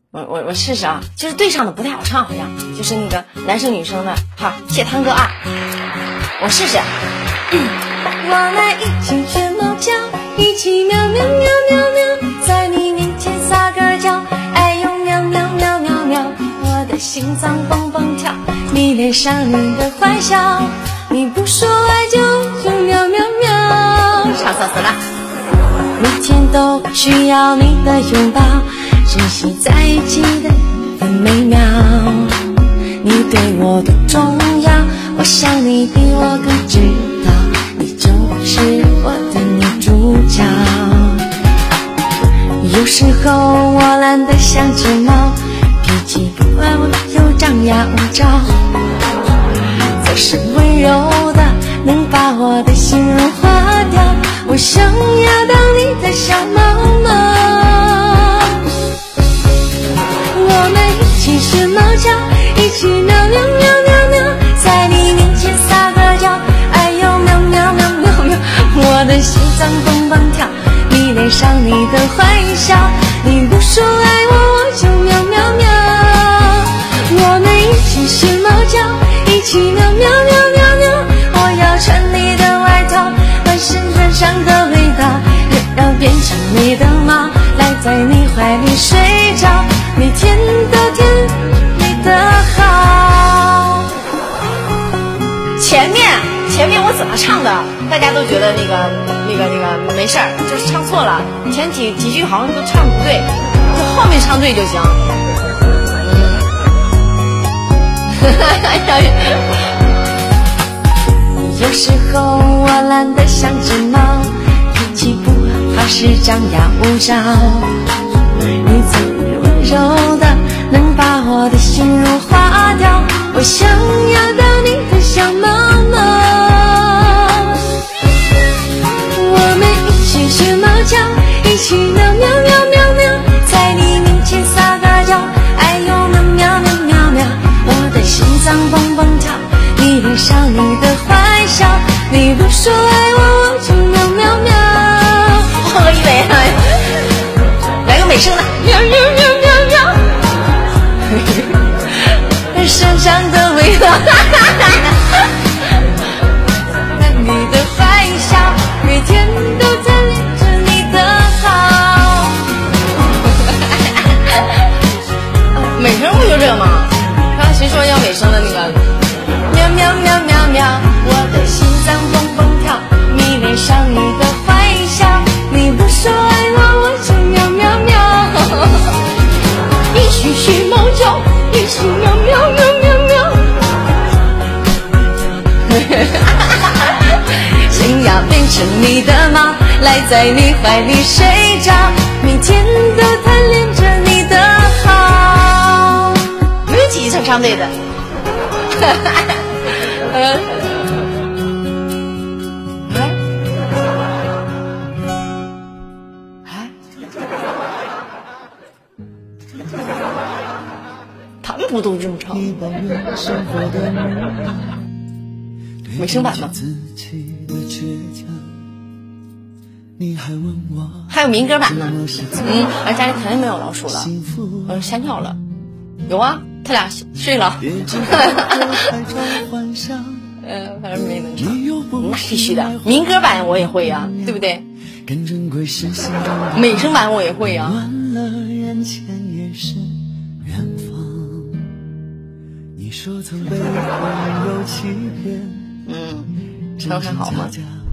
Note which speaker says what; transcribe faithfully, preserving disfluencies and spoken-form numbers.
Speaker 1: 我我我试试啊，就是对上的不太好唱，好像就是那个男生女生的。好，谢汤哥啊，我试试。嗯、我们一起学猫叫，一起喵喵喵喵喵，在你面前撒个娇，哎呦喵喵喵喵喵，我的心脏蹦蹦跳，迷恋上你的坏笑，你不说爱就就喵喵喵，唱死死了。每天都需要你的拥抱，珍惜在一起的分每秒，你对我多重要，我想你比我更知道，你就是我的女主角。有时候我懒得像只猫，脾气不温又张牙舞爪，总是温柔的能把我的心融化掉，我想要当你的小猫猫。我们一起学猫叫，一起喵喵喵喵喵，在你面前撒个娇，哎呦喵喵喵喵喵，我的心脏蹦蹦跳，迷恋上你的坏笑，你不说爱我我就喵喵喵。我们一起学猫叫，一起喵喵喵喵喵，我要穿你的外套，满身身上的味道，也要变成你的猫，赖在你怀里睡着，每天都甜蜜的好。前面前面我怎么唱的？大家都觉得那个那个那个没事儿，就是唱错了，前几几句好像都唱不对，就后面唱对就行。有时候我懒得像只猫，脾气不好是张牙舞爪，你最温柔的能把我的心融化掉，我想要当你的小猫猫。我们一起学猫叫，一起喵喵喵喵喵，在你面前撒个娇，哎呦喵喵喵喵喵，我的心脏蹦蹦跳，迷恋上你的坏笑，你不说爱我我就喵喵喵。我以为来个美声的喵喵喵喵喵，身上的味道，你的坏笑，每天都在恋着你的好。美声不就这个吗？刚才谁说要美声的那个？喵喵喵喵喵，我的心脏蹦蹦跳，迷恋上你的坏笑，你不说爱我我就喵喵喵。一起学猫叫，一起喵喵喵喵喵。想要变成你的猫，赖在你怀里睡着，每天都贪恋着你的好。没有几唱唱对的。呃他们不都这么唱？美声版吗？还有民歌版呢。嗯，而家里肯定没有老鼠了，嗯，吓尿了。有啊，他俩睡了。呃，反正没能唱，那必须的。民歌版我也会呀、啊，对不对？美声版我也会呀、啊。嗯，唱还好吗？